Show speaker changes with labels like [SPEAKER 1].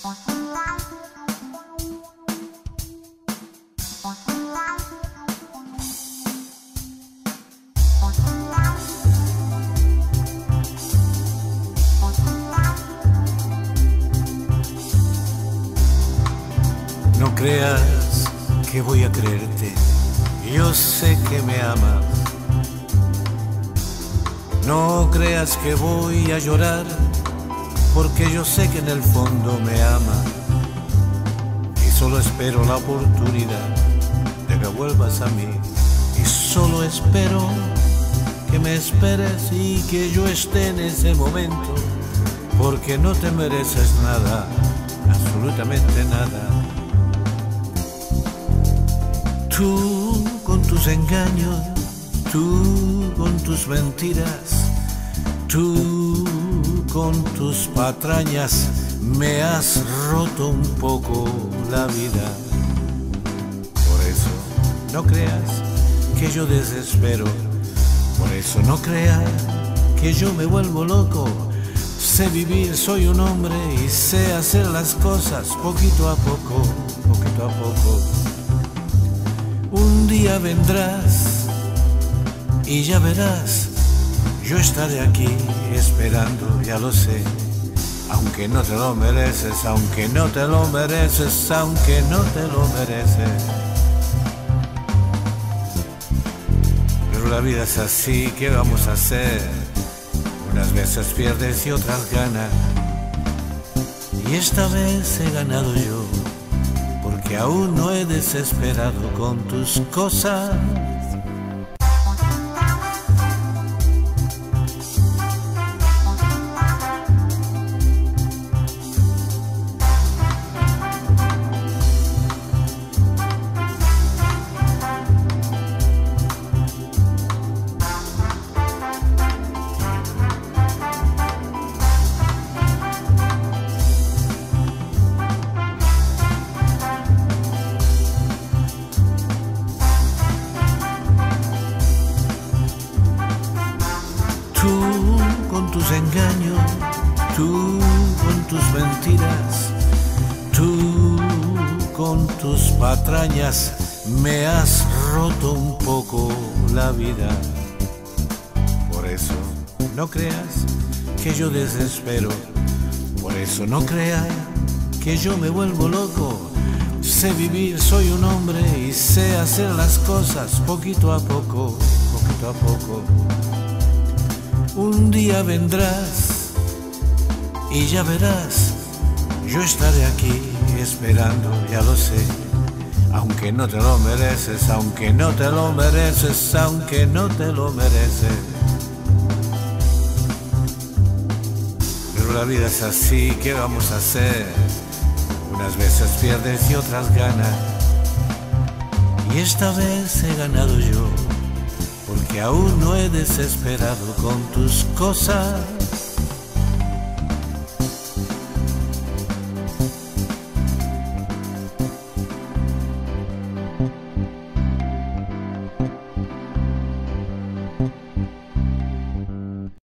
[SPEAKER 1] No creas que voy a creerte, yo sé que me amas. No creas que voy a llorar, porque yo sé que en el fondo me amas. Y solo espero la oportunidad de que vuelvas a mí. Y solo espero que me esperes y que yo esté en ese momento, porque no te mereces nada, absolutamente nada. Tú con tus engaños, tú con tus mentiras, tú con tus patrañas, me has roto un poco la vida. Por eso no creas que yo desespero, por eso no creas que yo me vuelvo loco. Sé vivir, soy un hombre y sé hacer las cosas poquito a poco, poquito a poco. Un día vendrás y ya verás, yo estaré aquí esperando, ya lo sé. Aunque no te lo mereces, aunque no te lo mereces, aunque no te lo mereces. Pero la vida es así, ¿qué vamos a hacer? Unas veces pierdes y otras ganas. Y esta vez he ganado yo, porque aún no he desesperado con tus cosas. Tú con tus engaños, tú con tus mentiras, tú con tus patrañas, me has roto un poco la vida. Por eso no creas que yo desespero, por eso no creas que yo me vuelvo loco. Sé vivir, soy un hombre y sé hacer las cosas poquito a poco, poquito a poco. Un día vendrás y ya verás, yo estaré aquí esperando, ya lo sé. Aunque no te lo mereces, aunque no te lo mereces, aunque no te lo mereces. Pero la vida es así, ¿qué vamos a hacer? Unas veces pierdes y otras ganas. Y esta vez he ganado yo, porque aún no he desesperado con tus cosas.